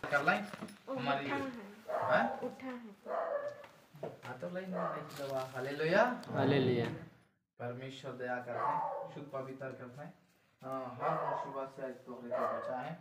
कर लाइन हमारी हैं उठा है हाँ तो लाइन नहीं दवा हालेलुया हालेलुया। परमेश्वर दया करते हैं शुद्ध पवित्र करते हैं हर मुसीबत से आज तो लेकर बचा है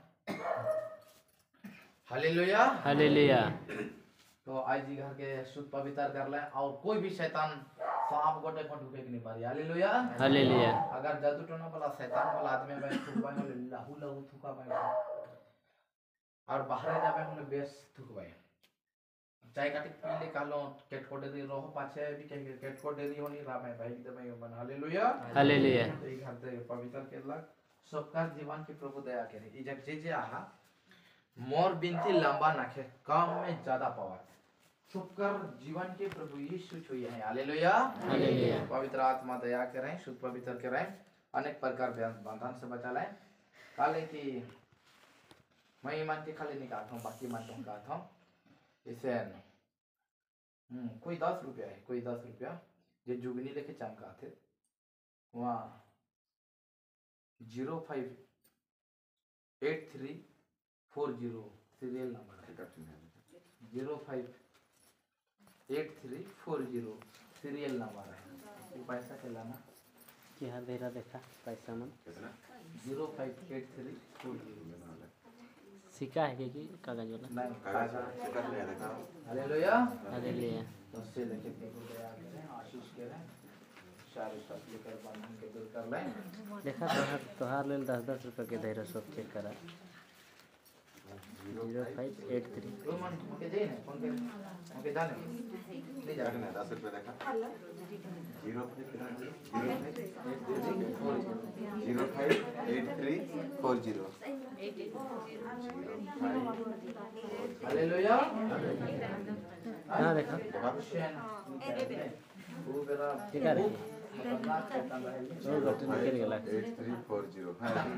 हालेलुया हालेलुया। तो आज जी घर के शुद्ध पवित्र कर ले और कोई भी शैतान सांप गोटे को ढुके नहीं पारी हालेलुया हालेलुया। अगर जादू टोना वाला शैतान वाला आदमी में थुकबाई होले लहू लहू थुका बाई और बाहर जाबे होले बेस थुकबाई चाय काटी पीले कालो केट को दे रहो पाछे भी के केट को दे होनी रामे भाई दे भाई बन हालेलुया हालेलुया। तो ई घर दे पवित्र केला सबका जीवन की प्रभु दया करे ई जग जे आहा मोर बिनती लंबा नाखे काम में ज्यादा पावर सबकर जीवन के प्रभु यीशु छुए हैं हालेलुया हालेलुया। पवित्र आत्मा दया करें शुद्ध पवित्र करें अनेक प्रकार बंधन से बचा लाए काले की मैं ईमान के खाली निकालता हूँ बाकी मान को कहता हूँ इसे कोई 10 रुपया है कोई 10 रुपया जो जुगनी लेके चमकाते वहाँ 058340 सीरियल नंबर है 058340 सीरियल नंबर है ये पैसा चलाना क्या देरा देखा पैसा मन 058340 सिक्का है कि कागज वाला नहीं हालेलुया हालेलुया। तो से लेके देखो दया करें आशीष करें सारे सब लेकर बंधन के दूर कर लें देखा तोहार लेल 10-10 रुपये के धैर्य सब चेक करा 0583 रोमन के दे ना कौन के ओके जाने ले जा 10 रुपए देखा 058340 हालेलुया हाँ देखा वो बेरा ठीक है रे खतरनाक शैतान रहे वो बटन निकल गया 8340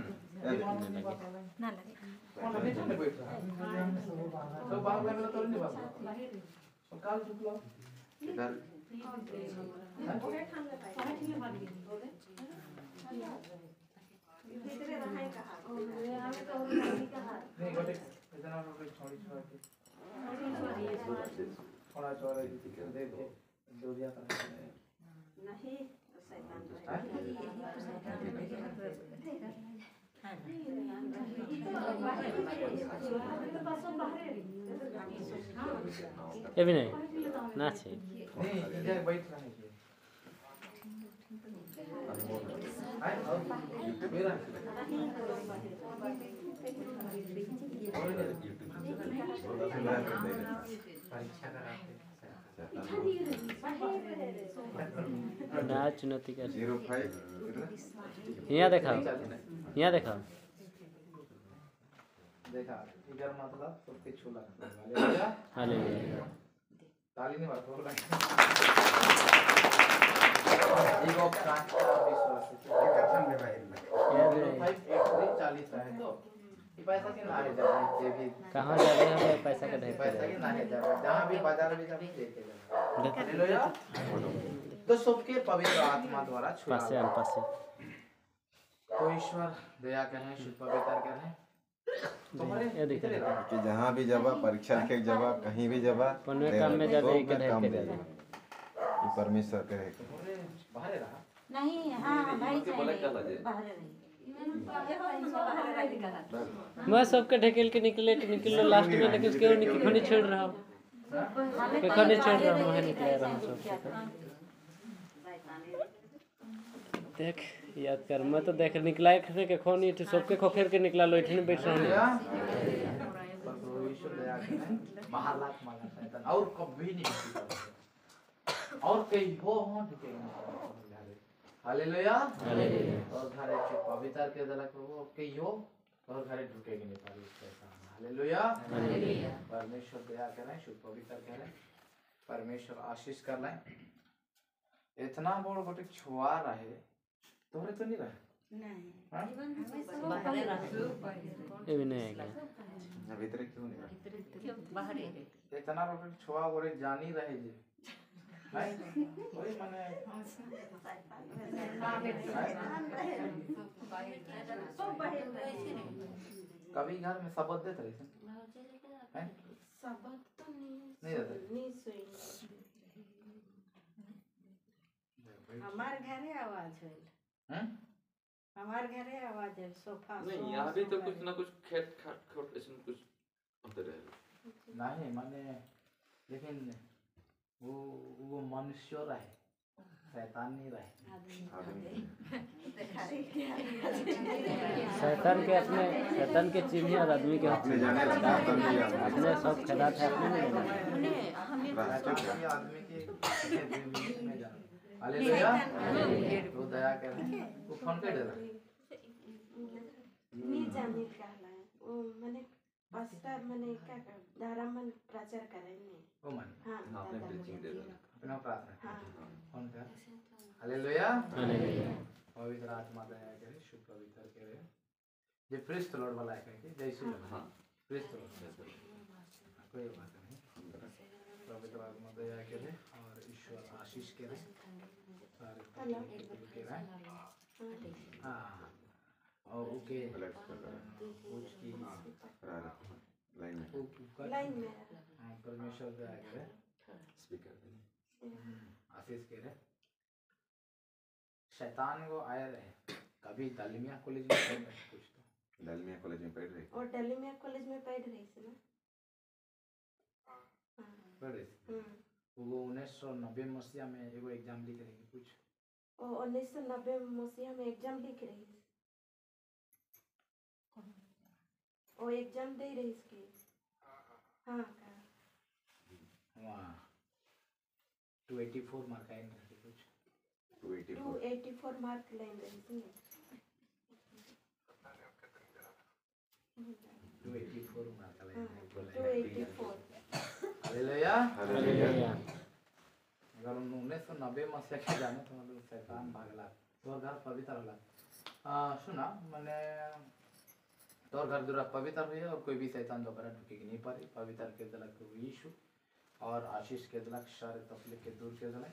ना लगे कौन अभी चले बैठा तो बाहर में तो नहीं बात और काल चुकलो इधर नहीं गोटे इतना रोटी छोड़ी छोड़ के थोड़ा छोड़ा दे के दूरिया कर नहीं शैतान ये भी नहीं ना छे नहीं इधर बैठ रहा है हाय मेरा परीक्षा कराते ना चुनौती कर 05 यहाँ देखा यहाँ देखा देखा इधर मतलब सबके छूला हालेलुया हालेलुया। ताली नहीं मारते हो ईगो का विश्वास है 058340 है तो ये पैसा के ना है जब ये भी कहाँ जा रहे हैं पैसा का ढेर पैसा के ना है जब जहाँ भी बाजार में जाके लेके जाना देख हालेलुया तो सबके पवित्र आत्मा द्वारा छुड़ा पासे हम पासे तो ईश्वर दया करें शुद्ध पवित्र करें तुम्हारे ये दिख रहा है कि जहाँ भी जावा परीक्षा के जावा कहीं भी जावा पनवे काम में जाते एक ढेर काम के दे जाते ये परमेश्वर करे तुम्हारे बाहर रहा नहीं हाँ भाई बाहर मैं सबके ढकेल के निकले लास्ट में लेकिन क्यों नहीं छोड़ रहा हूँ क्यों नहीं छोड़ रहा हूँ वहाँ निकले रहा हूँ सब देख याद कर मैं तो देख निकला है के खोनी सबके खोखेर के निकला लो इतने बैठ रहा हूँ ईश्वर दया करें महालात मांगा शैतान और कभी नहीं और कहीं हो हालेलुया हालेलुया। और घरे के पवित्र के दलक प्रभु कहीं हो और घरे ढुकेगी नहीं पारी शैतान हालेलुया हालेलुया। परमेश्वर दया करें शुद्ध पवित्र करें परमेश्वर आशीष कर लें इतना बड़ गोटे छुआ रहे तोरे तो नहीं रहे हाँ? ये भी नहीं आएगा भीतर क्यों नहीं इतना बड़ छुआ गोरे जानी रहे जी नहीं कोई माने कभी घर में शपथ देते रहे हैं? शब्द तो नहीं रहता। नहीं सुई हमार घरे आवाज है हैं? हमार घरे आवाज है सोफा नहीं यहाँ भी तो कुछ ना कुछ खेत खाट खोट ऐसे कुछ होते रहे नहीं माने लेकिन वो मनुष्य रहे शैतान नहीं रहे शैतान के चिन्ह और आदमी के अपने जाने लगा तब भी अपने सब खिलाफ है अपने नहीं जाने। शैतान भी आदमी के में जाने हालेलुया तो दया करें वो फोन कर दे रहा नहीं जाने का है वो मैंने पास्टर मैंने क्या कर धारामन प्रचार करेंगे वो मन हाँ आपने प्रीचिंग दे दो अपना प्रार्थना हाँ फोन कर हालेलुया हालेलुया। पवित्र आत्मा दया करे शुभ पवित्र करे ये प्रेस्ट लॉर्ड वाला है कहेंगे जय श्री राम हाँ प्रेस्ट लॉर्ड कोई बात नहीं पवित्र आत्मा दया करे और ईश्वर आशीष करे सारे के रहे हाँ और ओके उसकी लाइन में लाइन में परमेश्वर दया करे स्पीकर आशीष करे शैतान को आए रहे कभी दालिमिया कॉलेज में पढ़ रहे कुछ तो डालमिया कॉलेज में पढ़ रही और दिल्ली में कॉलेज में पढ़ रही थी ना पढ़ रहे थे वो 1990 मसीहा में एगो एग्जाम लिख रही कुछ और 1990 मसीहा में एग्जाम लिख रही थी वो एग्जाम दे रही इसकी हाँ का वहाँ 284 मार्क आए नहीं कुछ 284 मार्क ले रही थी 284 मार्क आए 284 हालेलुया हालेलुया। अगर 1990 मसीहा के जाने तो मतलब शैतान भागला तोर घर पवित्र होला सुना मैंने तोर घर दूरा पवित्र हुई और कोई भी शैतान दोबारा ढुकेगी नहीं पारी पवित्र के दलक यीशु और आशीष के दलक सारे तकलीफ के दूर के दलक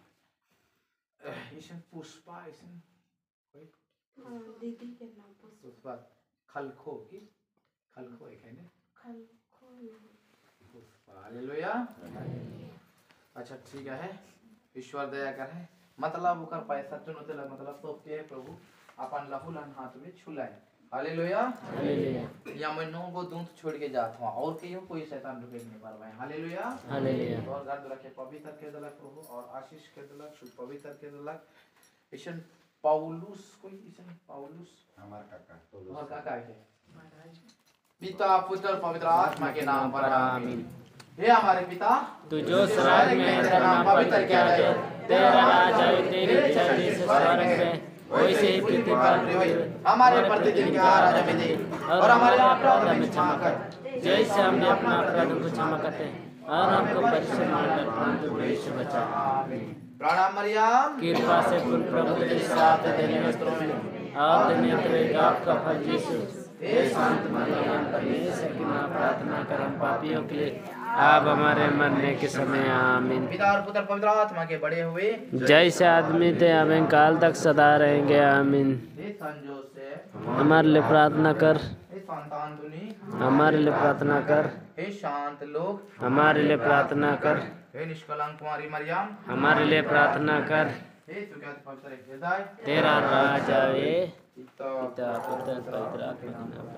ईशन पुष्पा ईशन कोई हाँ दीदी के नाम पुष्पा खलखो की खलखो है कहने खलखो पुष्पा हालेलुया अच्छा ठीक है ईश्वर दया करे मतलब उकर पैसा चुनते लग मतलब तो के प्रभु अपन लहुलन हाथ में छुलाए हालेलुया हालेलुया। या मैं 9 गो दूत छोड़ के जात हुआ और कहियो कोई शैतान रुके नहीं पारवाए हालेलुया हालेलुया। और घर रखे पवित्र के दलक प्रभु और आशीष के दलक शुभ पवित्र के दलक ईशन पाउलुस कोई ईशन पाउलुस हमार काका और काका है पिता पुत्र पवित्र आत्मा के नाम पर आमीन हे हमारे पिता तू जो स्वर्ग में है तेरा नाम पवित्र किया जाए तेरा राज आए तेरी इच्छा जैसे स्वर्ग में वैसे ही पृथ्वी पर भी। हमारे प्रतिदिन के आहार हमें दे और हमारे अपराध हमें क्षमा कर जैसे हमने अपना अपराध को क्षमा करते हैं और हमको परीक्षा में न परंतु बुरे से बचा। प्रणाम मरियम कृपा से पूर्ण प्रभु के साथ देने में आप धन्य रहेगा आपका फल यीशु। हे शांत मरियम परमेश्वर की मां प्रार्थना कर हम पापियों के लिए आप हमारे मरने के समय आमीन। पिता और पुत्र पवित्र आत्मा के बड़े हुए जैसे आदमी थे हमें काल तक सदा रहेंगे आमीन। हे संजो से हमारे लिए प्रार्थना कर हे संतान दुनी हमारे लिए प्रार्थना कर हे शांत लोग हमारे लिए प्रार्थना कर हे निष्कलंक कुमारी मरियम हमारे लिए प्रार्थना कर हे सुख्यात पवित्र हृदय तेरा राज आए पिता पिता पुत्र पवित्र आत्मा के नाम पर।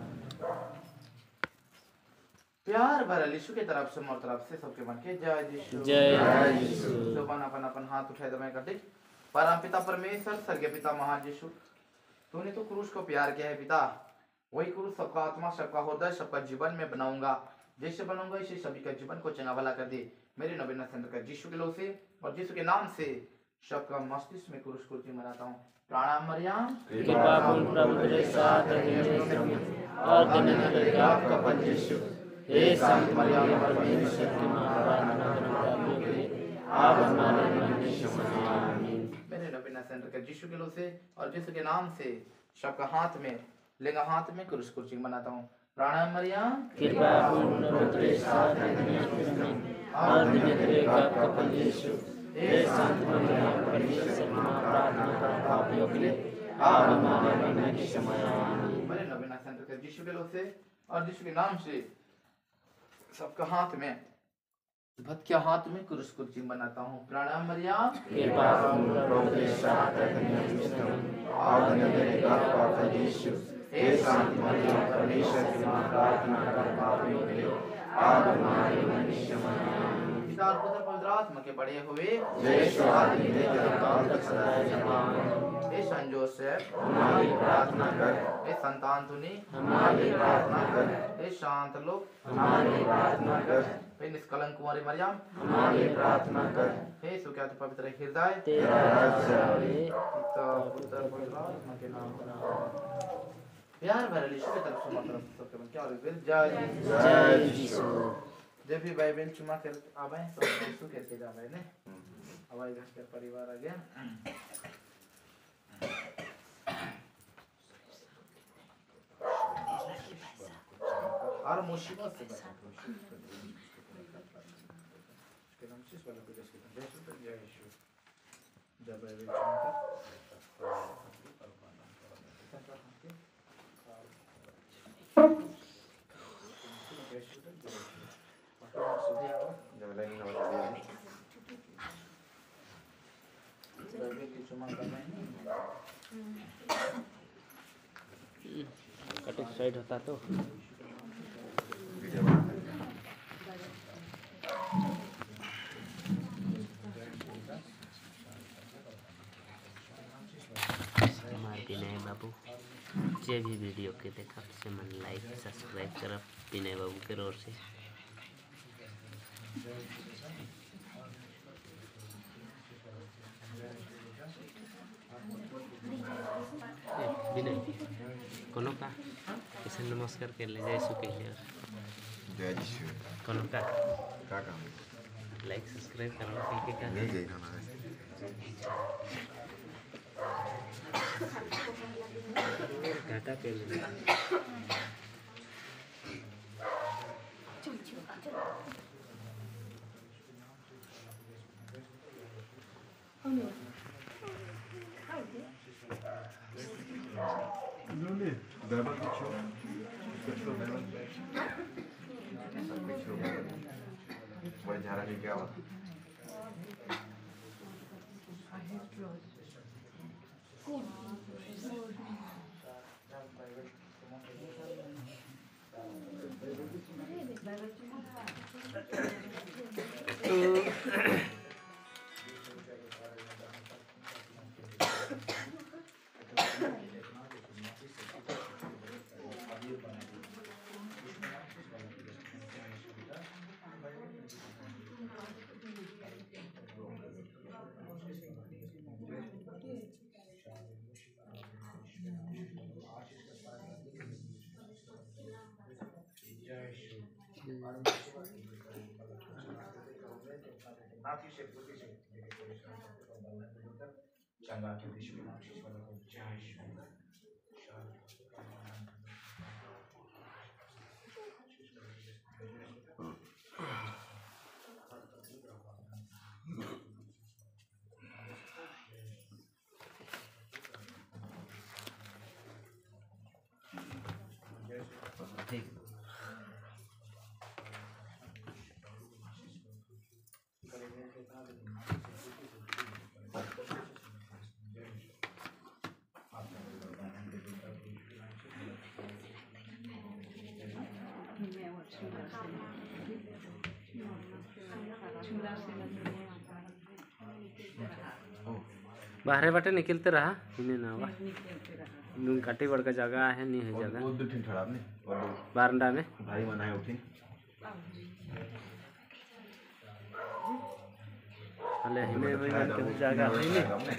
प्यार भरा यीशु के तरफ से मोर तरफ से सबके मन के जय यीशु जय यीशु। तो अपन अपन हाथ उठाए दबाए कर दे परम पिता परमेश्वर स्वर्गीय पिता महान यीशु तूने तो क्रूस को प्यार किया है पिता वही क्रूस सबका आत्मा सबका हृदय सबका जीवन में बनाऊंगा जैसे बनाऊंगा इसे सभी का जीवन को चंगा भला कर दे मेरे नबीना सेंटर का यीशु के लो से और यीशु के नाम से सबका मस्तिष्क में क्रूस कुर्सी मनाता हूँ प्रणाम मरियम कृपा पूर्ण प्रभु तेरे साथ है और धन्य रहेगा आपका फल यीशु। हे संत मरियम परमेश्वर की मां प्रार्थना करो पापियों के लिए आप हमारे मरने के समय आमीन। मेरे नबीना सेंटर का यीशु के लो से और यीशु के नाम से सबका हाथ में लेगा हाथ में क्रूस कुर्सी मनाता हूँ प्रणाम मरियम कृपा पूर्ण प्रभु तेरे साथ है और धन्य रहेगा आपका फल यीशु। हे संत मरियम परमेश्वर की मां प्रार्थना करो पापियों के लिए आप हमारे मरने के समय आमीन। मेरे नबीना सेंटर का यीशु के लो से और यीशु के नाम से सबका हाथ में भक्त के हाथ में क्रूस को चिन्ह बनाता हूँ। प्रणाम मरियम, कृपा पूर्ण प्रभु के साथ हे शांति मरियम परमेश्वर की मां प्रार्थना कर पापियों के लिए अब हमारे मनुष्य पिता और पुत्र पवित्र आत्मा के बड़े हुए जय स्वाति काल तक सदा हे सन जोसेफ हमारी प्रार्थना कर, हे संतान तुनी हमारी प्रार्थना कर, हे शांत लोग हमारी प्रार्थना कर, हे निष्कलंक कुंवारी मरियम हमारी प्रार्थना कर। हे सुख्यात पवित्र हृदय तेरा राज्य आए, पिता पुत्र पवित्र आत्मा के नाम प्यार भरे यीशु की तरफ से मतलब सबके मन क्या और जय जय यीशु। जब भी बाइबल चुमा कर आवे तो यीशु कहते जावे ने हवाई जहाज के परिवार आ गया और मुसीबत से बचा के नाम से वाला को जय यीशु जब बाइबल चुमा जब लाइन में लगा दिया कटिंग साइड होता तो वीडियो बना देंगे। हमारे विनय बाबू जे भी वीडियो के देखा से मन लाइक सब्सक्राइब करब विनय बाबू के ओर से। विनय कोनो का किसी नमस्कार कर ले जय सुके ले जय यीशु। कोनो का क्या काम है? लाइक सब्सक्राइब करना के का नहीं जय खाना है। घाटा पे ले Berbat geçiyor. Geçiyor berbat. Geçiyor berbat. Boleh jalan juga awak. ठीक बाहरे बाटे निकलते रहा इन्हें ना हुआ काटी बड़का जगह है नहीं है जगह वो दो ठिन ठड़ा आपने और बारंडा में भाई मनाए उठी अले हिने में करके जगह है नहीं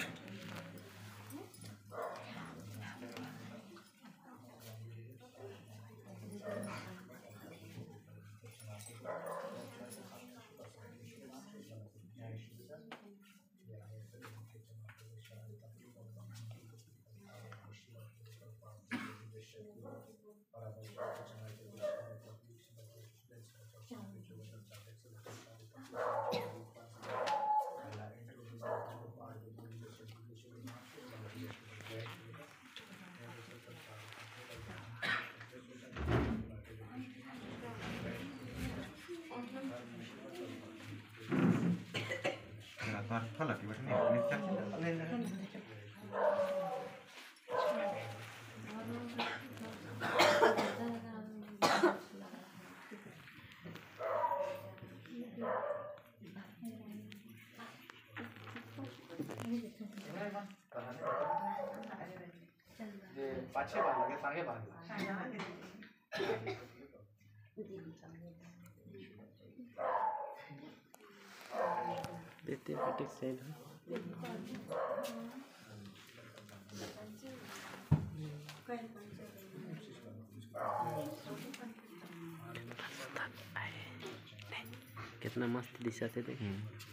मार फला की बैठने नित्य ले ले ये पाछे बार लगे सांगे बार देते बेटे साइड कितना मस्त दिशा से देख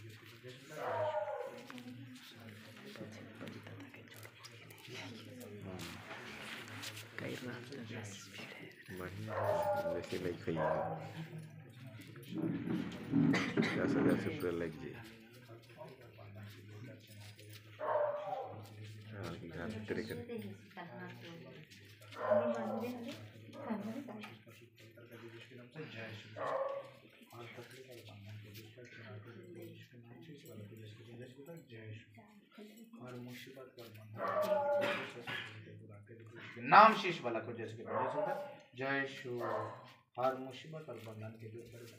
कई बढ़िया वैसे लाइक है जैसे जैसे पूरा लाइक जी हाँ घर तेरे कर नाम शीश वाला को जैसे जय शु हर मुसीबत और बंधन के दूर करे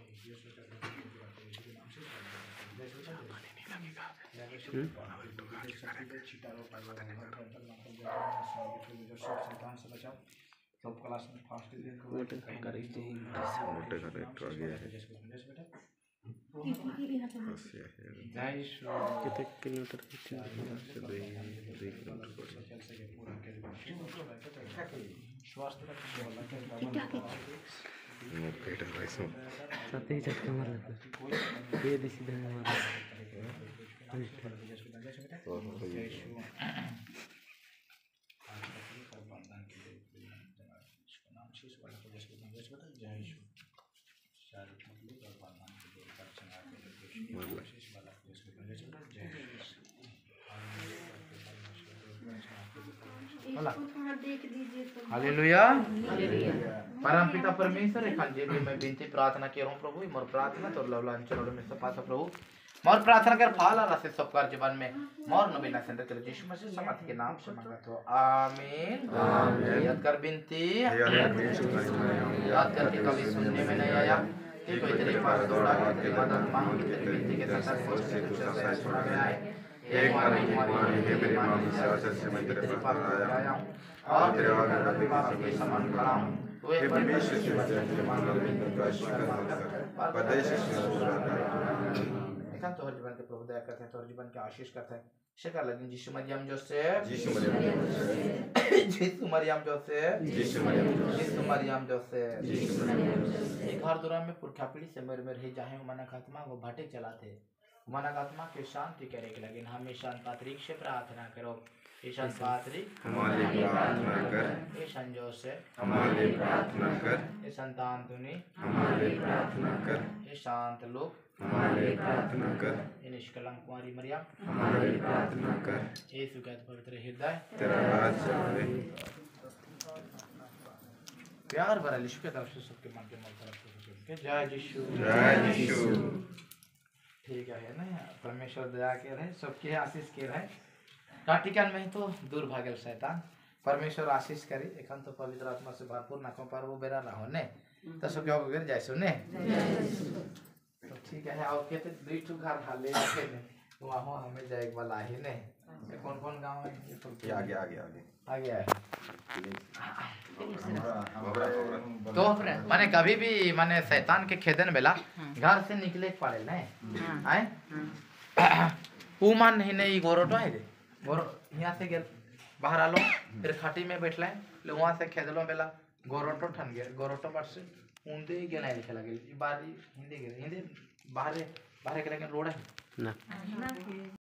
सब क्लास में फास्ट मोटे का करेक्टर आ गया है जय शु कितने किलोमीटर की मोटे राइस साथ ही झटका मारा ये दिसी धन मारा हालेलुया परम पिता परमेश्वर एखन जे भी मैं विनती प्रार्थना के रहूं प्रभु मोर प्रार्थना तोर लवलान चरणों में सपाता प्रभु मोर प्रार्थना कर फाल और से सब कर जीवन में मोर नबीना सेंटर कर यीशु मसीह समाधि के नाम से मांगत हो आमीन आमीन याद कर विनती याद करके कभी सुनने में नहीं आया कि कोई तेरे पास दौड़ा के मदद मांग के तेरी विनती के साथ सोच से तुझसे सुना गया है एक बार है मेरी मां की सेवा से मैं तेरे पास आया हूं और तेरे आगे रखने के समान खड़ा हूं तू एक परमेश्वर से तेरे मान में का शुक्र परदेश से एखन तोहर जीवन के प्रभु दया करते हैं तोहर जीवन के आशीष करते हैं शिकर लगिन Yeshu Mariyam Joseph Yeshu Mariyam Yeshu Mariyam Joseph Yeshu Mariyam Yeshu Mariyam Joseph Yeshu Mariyam एक हर दुरा में पुरखा पीढ़ी से मेरे मेरे जाहे मन आत्मा वो भाटे चलाते मन आत्मा के शांति करे के लगिन हमेशा पात्रिक से प्रार्थना करो ईशान पात्रिक हमारे प्रार्थना कर ईशान जोसे हमारे प्रार्थना कर ये संतान तुनी हमारे प्रार्थना कर ये शांत लोग हमारे प्रार्थना कर ये निष्कलंक कुमारी मरियम हमारे प्रार्थना कर यीशु के पवित्र हृदय तेरा राज आवे प्यार भरा यीशु के तरफ से सबके मन के मन तरफ से जय यीशु जय यीशु ठीक है ना परमेश्वर दया के रहे सबके आशीष के रहे काटिकन में तो दूर भागल शैतान परमेश्वर आशीष करी एखन तो पवित्र आत्मा से भरपूर नाखों पर वो बेरा ना होने तो सब क्या गिर जाए सुने तो ठीक है और कहते दुई ठू घर हाले रखे ने वहां हमें जाए वाला ही ने ये कौन कौन गांव है ये तो आगे है तो माने कभी भी माने शैतान के खेदन बेला घर से निकले पड़े नहीं आए ऊ मान नहीं गोरोटो है गोरो यहाँ से गेल बाहर आलो फिर खाटी में बैठला ले वहां से खेदलो बेला गोरोटो ठन गेल गोरोटो पर से ऊंदे गेल है लिखे लगे बारी हिंदी गेल हिंदी बाहर बाहर के लेकिन रोड है ना